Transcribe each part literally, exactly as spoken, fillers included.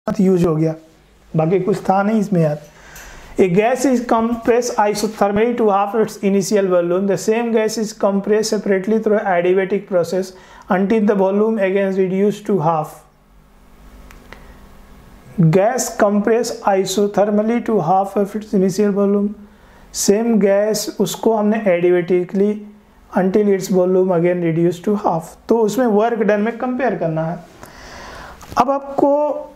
Use हो गया, बाकी कुछ था नहीं इसमें यार। A gas is compressed isothermally to half its initial volume. The same gas is compressed separately through adiabatic process until the volume again is reduced to half. Gas compressed isothermally to half of its initial volume. Same gas उसको हमने adiabatically until its volume again reduced to half. तो उसमें work done में compare करना है। अब आपको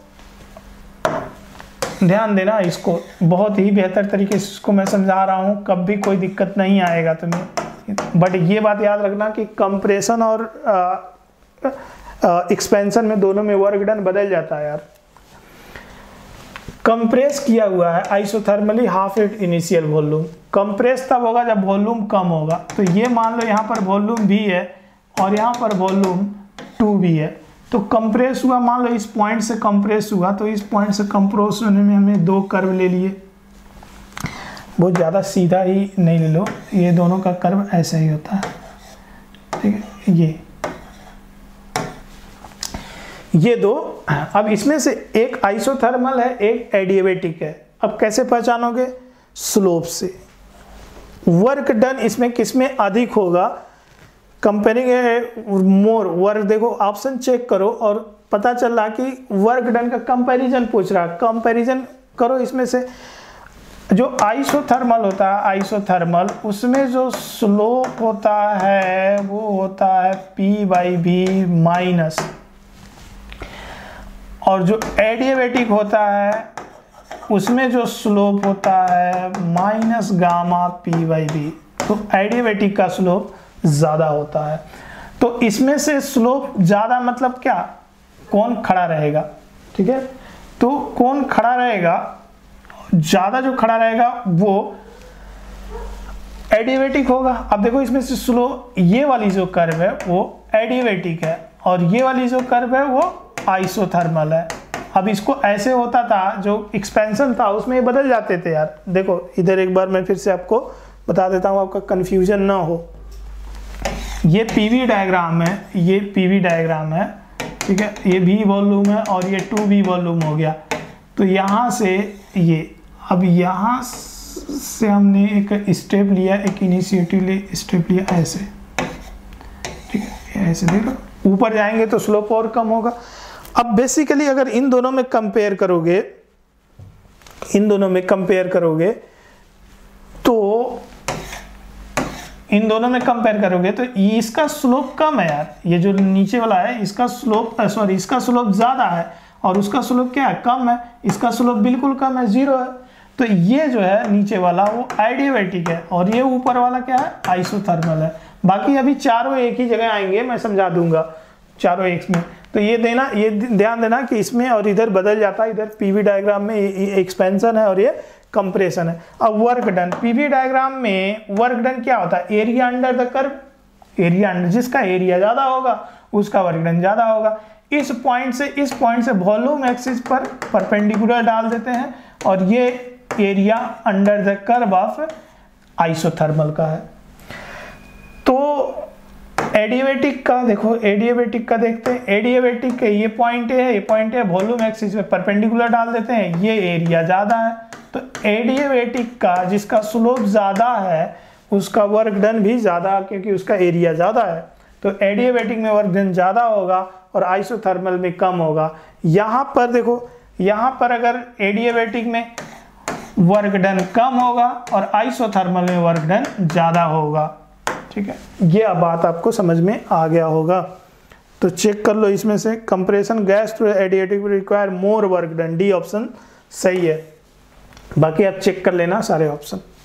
ध्यान देना, इसको बहुत ही बेहतर तरीके से इसको मैं समझा रहा हूँ, कब भी कोई दिक्कत नहीं आएगा तुम्हें। बट ये बात याद रखना कि कंप्रेशन और एक्सपेंशन में दोनों में वर्क डन बदल जाता है यार। कंप्रेस किया हुआ है isothermally half it initial volume. Compress तब होगा जब वॉल्यूम कम होगा। तो ये मान लो यहाँ पर वॉल्यूम भी है और यहाँ पर वॉल्यूम टू भी है। तो कंप्रेस हुआ, मान लो इस पॉइंट से कंप्रेस हुआ, तो इस पॉइंट से कंप्रेस होने में हमें दो कर्व ले लिए। बहुत ज़्यादा सीधा ही नहीं ले लो, ये दोनों का कर्व ऐसा ही होता है, ठीक है। ये ये दो, अब इसमें से एक आइसोथर्मल है, एक एडियाबेटिक है। अब कैसे पहचानोगे? स्लोप से। वर्क डन इसमें किसमें अधिक होगा? कंपेयरिंग मोर वर्क, देखो ऑप्शन चेक करो और पता चल रहा कि वर्क डन का कंपैरिजन पूछ रहा। कंपैरिजन करो इसमें से जो आइसोथर्मल होता है, आइसोथर्मल उसमें जो स्लोप होता है वो होता है P बाई बी माइनस, और जो एडियाबेटिक होता है उसमें जो स्लोप होता है minus gamma P by B. तो एडियाबेटिक का स्लोप ज्यादा होता है। तो इसमें से स्लोप ज्यादा मतलब क्या? कौन खड़ा रहेगा, ठीक है। तो कौन खड़ा रहेगा, ज्यादा जो खड़ा रहेगा वो एडियाबेटिक होगा। अब देखो इसमें से स्लोप, ये वाली जो कर्व है वो एडियाबेटिक है और ये वाली जो कर्व है वो आइसोथर्मल है। अब इसको ऐसे होता था, जो एक्सपेंशन था उसमें ये बदल जाते थे यार। देखो इधर एक बार मैं फिर से आपको बता देता हूँ, आपका कंफ्यूजन ना हो। ये पीवी डायग्राम है, ये पीवी डायग्राम है, ठीक है। ये भी वॉल्यूम है और ये टू भी वॉल्यूम हो गया। तो यहाँ से ये, अब यहाँ से हमने एक स्टेप लिया, एक इनिशिएटिव स्टेप लिया ऐसे, ठीक है। ऐसे देखो ऊपर जाएंगे तो स्लोप और कम होगा। अब बेसिकली अगर इन दोनों में कंपेयर करोगे, इन दोनों में कंपेयर करोगे तो इन दोनों में कंपेयर करोगे तो इसका स्लोप कम है यार। ये जो नीचे वाला है इसका स्लोप, सॉरी इसका स्लोप ज्यादा है और उसका स्लोप क्या है? कम है। इसका स्लोप बिल्कुल कम है, जीरो है। तो ये जो है नीचे वाला वो एडियाबेटिक है और ये ऊपर वाला क्या है? आइसोथर्मल है। बाकी अभी चारों एक ही जगह आएंगे, मैं समझा दूंगा चारों एक में। तो ये देना, ये ध्यान देना कि इसमें और इधर बदल जाता है। इधर पीवी डायग्राम में एक्सपेंशन है और ये कंप्रेशन है। अब वर्क डन, पीवी डायग्राम में वर्क डन क्या होता है? Area under the curve. Area under, जिसका एरिया ज्यादा होगा उसका वर्क डन ज्यादा होगा। इस पॉइंट से इस पॉइंट से वॉल्यूम एक्सिस पर परपेंडिकुलर डाल देते हैं और ये area under the curve of isothermal का है। तो एडियाबेटिक का देखो, एडियाबेटिक का देखते हैं। एडियाबेटिक के ये पॉइंट है, ये पॉइंट है, वॉल्यूम एक्सिस पे परपेंडिकुलर डाल देते हैं, ये एरिया ज्यादा है। तो एडियाबेटिक का जिसका स्लोप ज्यादा है उसका वर्क डन भी ज्यादा, क्योंकि उसका एरिया ज्यादा है। तो एडियाबेटिक में वर्क डन ज्यादा होगा और आइसोथर्मल में कम होगा। यहाँ पर देखो, यहाँ पर अगर एडियाबेटिक में वर्क डन कम होगा और आइसोथर्मल में वर्क डन ज्यादा होगा, ठीक है। ये अब बात आपको समझ में आ गया होगा। तो चेक कर लो इसमें से, compression gas to adiabatic require more work done, D option सही है। बाकी आप चेक कर लेना सारे ऑप्शन।